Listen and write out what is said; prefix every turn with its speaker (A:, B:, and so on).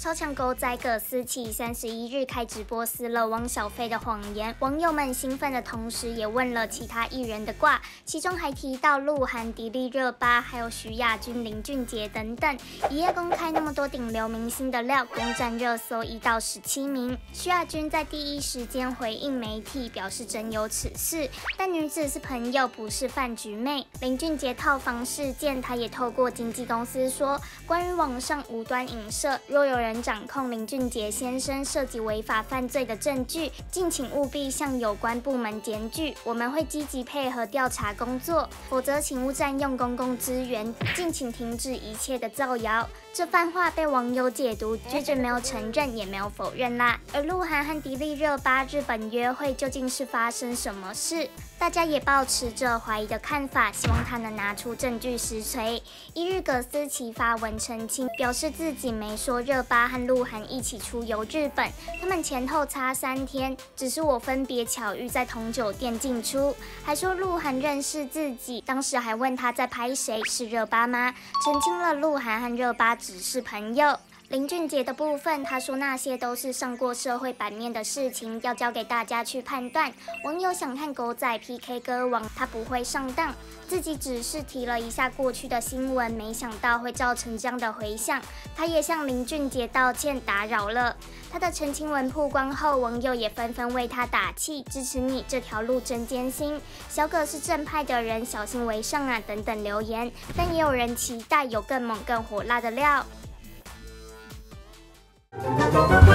A: 超强狗仔葛思琪31日开直播撕了汪小菲的谎言，网友们兴奋的同时也问了其他艺人的卦，其中还提到鹿晗、迪丽热巴，还有徐亚军、林俊杰等等。一夜公开那么多顶流明星的料，攻占热搜1到17名。徐亚军在第一时间回应媒体，表示真有此事，但女子是朋友，不是饭局妹。林俊杰套房事件，他也透过经纪公司说，关于网上无端影射，若有人掌控林俊杰先生涉及违法犯罪的证据，敬请务必向有关部门检举，我们会积极配合调查工作，否则请勿占用公共资源，敬请停止一切的造谣。这番话被网友解读，接着没有承认也没有否认啦。而鹿晗和迪丽热巴日本约会究竟是发生什么事？大家也抱持着怀疑的看法，希望他能拿出证据实锤。一日葛思琪发文澄清，表示自己没说热巴和鹿晗一起出游日本，他们前后差3天，只是我分别巧遇在同酒店进出。还说鹿晗认识自己，当时还问他在拍谁，是热巴吗？澄清了鹿晗和热巴只是朋友。林俊杰的部分，他说那些都是上过社会版面的事情，要交给大家去判断。网友想看狗仔 PK 歌王，他不会上当，自己只是提了一下过去的新闻，没想到会造成这样的回响。他也向林俊杰道歉，打扰了。他的澄清文曝光后，网友也纷纷为他打气，支持你这条路真艰辛，小葛是正派的人，小心为上啊等等留言。但也有人期待有更猛更火辣的料。